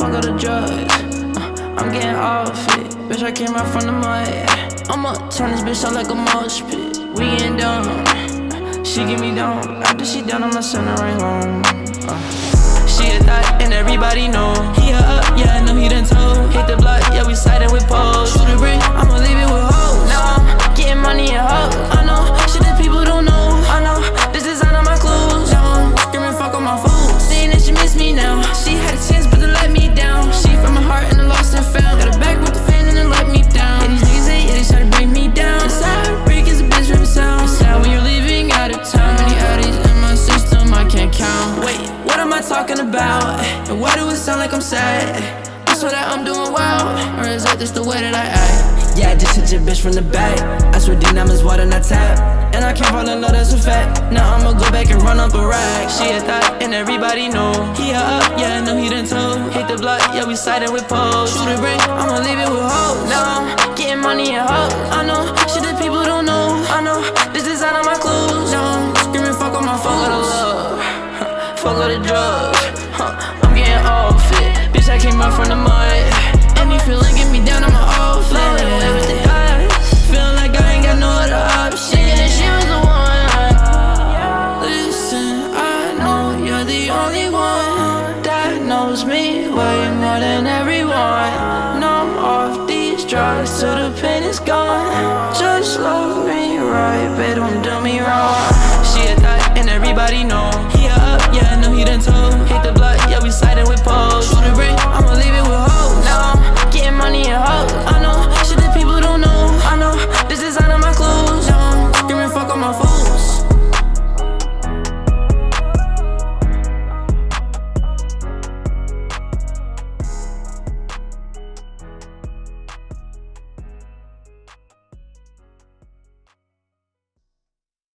fuck all the drugs. I'm getting off it, bitch, I came right from the mud. I'ma turn this bitch out like a mosh pit. We getting down, she get me down. After she down, I'ma send her right home. She a thot and everybody know. He a up, yeah, I know he done told. Hit the block, yeah, we sliding with poles. Shoot a brick, I'ma leave it with hoes. Now I'm getting money and hoes. I know, shit that people don't know. I know, this design on my clothes. Now I'm screaming fuck on my phone. Saying that she miss me now. She had a chance but they let me down. She from my heart and I lost and found. Got her back with the fan and then let me down. Yeah, these niggas hate, yeah, they try to bring me down. Inside break is a bitch from the sound. It's sad when you're leaving out of town. Many addies in my system, I can't count. Wait, what am I talking about? And why do it sound like I'm sad? I swear that I'm doing well, or is that just the way that I act? Yeah, I just hit your bitch from the back. I swear D-numbers water not tap. And I can't fall in love, that's a fact. Now I'ma go back and run up a rag. She a thot and everybody know. He a up, yeah, I know he done told. Hit the block, yeah, we sliding with poles. Shoot a break, I'ma leave it with hoes. Now I'm getting money and hoes. I know, shit that people don't know. I know, this design on my clothes. Now I'm screaming fuck on my phone. Fuck all the love, fuck all the drugs. I'm getting off it, bitch, I came up from the mud. And you feeling get me down on my off flow. Feeling like I ain't got no other option. Thinking that she was the one. Listen, I know you're the only one that knows me way more than everyone. And I'm off these drugs till the pain is gone.